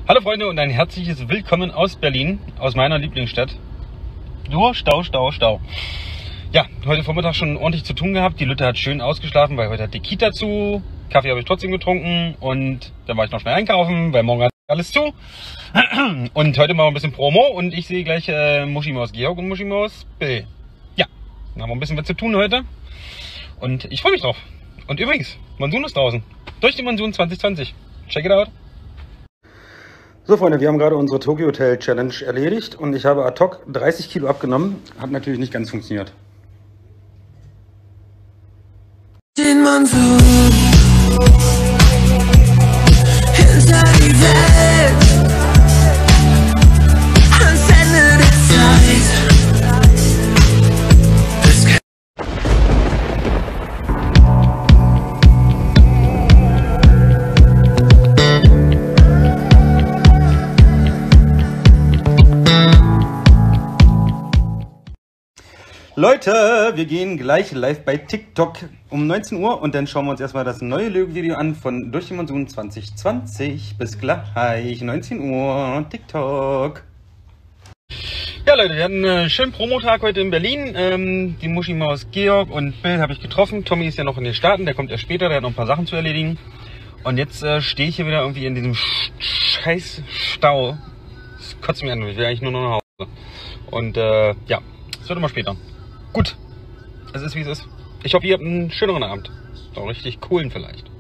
Hallo Freunde und ein herzliches Willkommen aus Berlin, aus meiner Lieblingsstadt. Nur Stau, Stau, Stau. Ja, heute Vormittag schon ordentlich zu tun gehabt. Die Lütte hat schön ausgeschlafen, weil heute hat die Kita zu. Kaffee habe ich trotzdem getrunken und dann war ich noch schnell einkaufen, weil morgen hat alles zu. Und heute machen wir ein bisschen Promo und ich sehe gleich Muschi Maus Georg und Muschi Maus Bill. Ja, dann haben wir ein bisschen was zu tun heute und ich freue mich drauf. Und übrigens, Monsun ist draußen. Durch die Monsun 2020. Check it out. So Freunde, wir haben gerade unsere Tokyo Hotel Challenge erledigt und ich habe ad hoc 30 Kilo abgenommen. Hat natürlich nicht ganz funktioniert. Den Monsun hinter die Welt ans Ende der Zeit. Leute, wir gehen gleich live bei TikTok um 19 Uhr und dann schauen wir uns erstmal das neue Video an von Durch die Monsun 2020. Bis gleich, 19 Uhr, TikTok. Ja Leute, wir hatten einen schönen Promotag heute in Berlin. Die Muschi Maus Georg und Bill habe ich getroffen. Tommy ist ja noch in den Staaten, der kommt erst später, der hat noch ein paar Sachen zu erledigen. Und jetzt stehe ich hier wieder irgendwie in diesem scheiß Stau. Das kotzt mich an, ich will eigentlich nur noch nach Hause. Und ja, es wird immer später. Gut, es ist wie es ist. Ich hoffe, ihr habt einen schöneren Abend. Auch richtig coolen vielleicht.